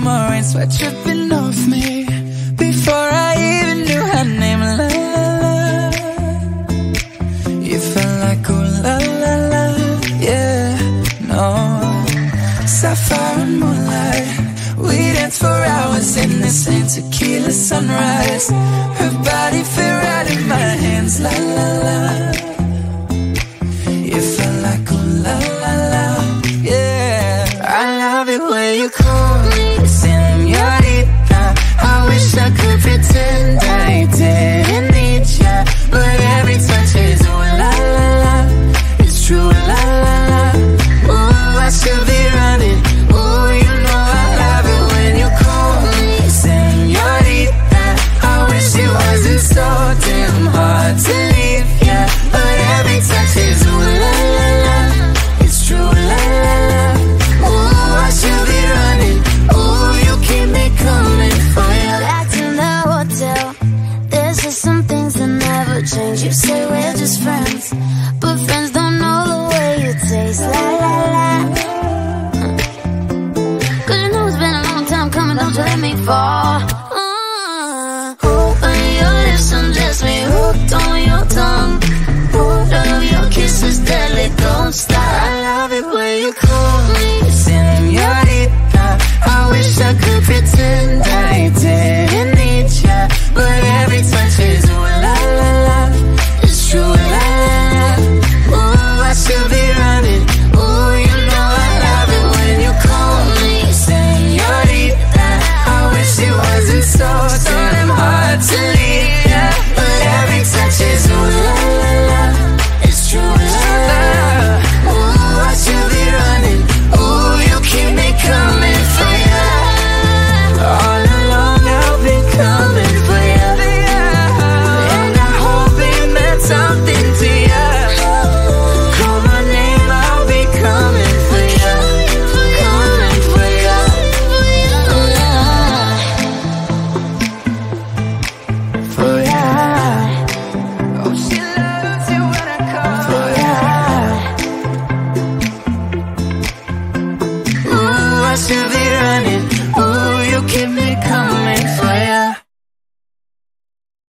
summer rain, sweat dripping off me before I even knew her name. La la la, you felt like ooh la la la, yeah, no. Sapphire and moonlight, we danced for hours in the same tequila sunrise. Her body fit right in my hands, la la la. You felt like ooh la la la, yeah. I love it when you call me señorita. I wish I could pretend I didn't need ya, but every touch is ooh la la la. It's true, la la la. Ooh, I should be running. Ooh, you know I love it when you call me señorita. I wish it wasn't so damn hard to leave ya, but every touch is ooh la la la. It's true, la la la. Ooh, I should be running. Ooh, you keep me coming for you. Back in the hotel, there's just some things that never change. You say we're just friends, but friends don't know the way you taste. La la la. Cause you know it's been a long time coming, don't you let me fall.